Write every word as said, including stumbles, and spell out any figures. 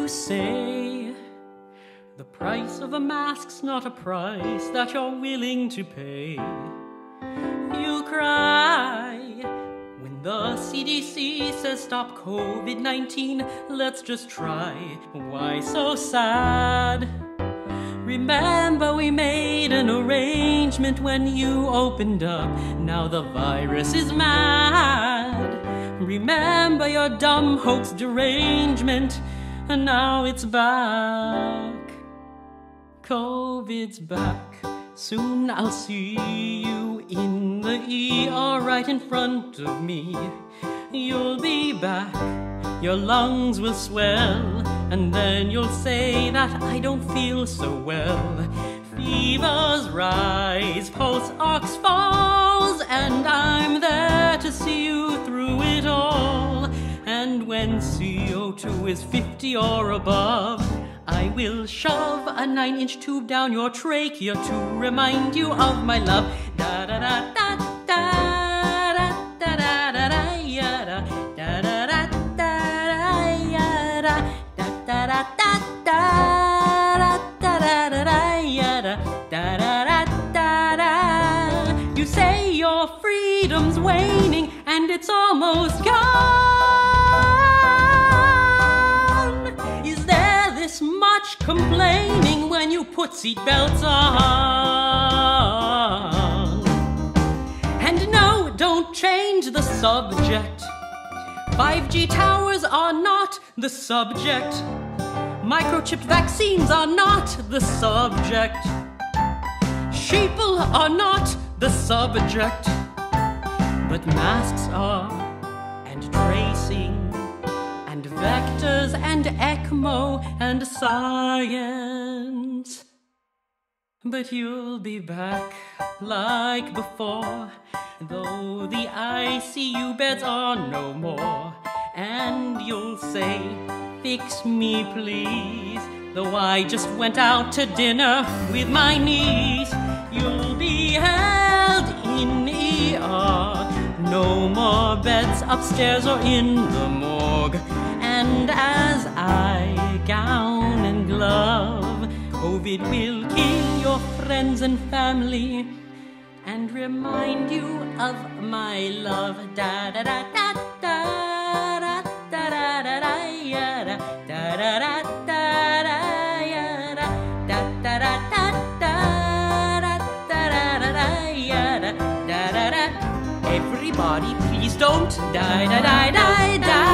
say the price of a mask's not a price that you're willing to pay. You cry when the C D C says stop COVID nineteen, let's just try. Why so sad? Remember we made an arrangement when you opened up. Now the virus is mad. Remember your dumb hoax derangement, and now it's back. COVID's back. Soon I'll see you in the E R right in front of me. You'll be back, your lungs will swell, and then you'll say that I don't feel so well. Fevers rise, pulse ox falls, and I'm there to see you through it all. And when C O two is fifty or above, I will shove a nine-inch tube down your trachea to remind you of my love. Da da da da da da da da da da yada da da da da yada da da da da da da da da yada da da da da da. You say your freedom's waning and it's almost gone. Is there this much complaining when you put seatbelts on? And no, don't change the subject. five G towers are not the subject. Microchipped vaccines are not the subject. Sheeple are not the subject. But masks are, and tracing, and vectors, and ECMO, and science. But you'll be back like before, though the I C U beds are no more. And you'll say, fix me please, though I just went out to dinner with my niece. You'll be held in E R, no more beds upstairs or in the morgue. And as I gown and glove, COVID will kill your friends and family and remind you of my love. Da da da da da da da da da da yada da da da da da yada da da da da da da da da yada da da da. Everybody, please don't die, die, die, die, die.